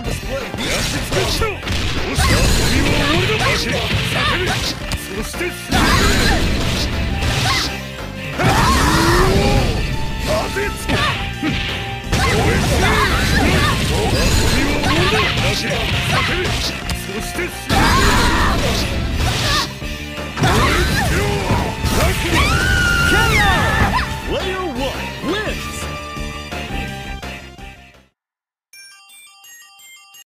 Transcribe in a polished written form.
on display. やしつけしろ。どうした？君は俺の足。避ける。そして当てつけ。応援せ。君は俺の足。避ける。そして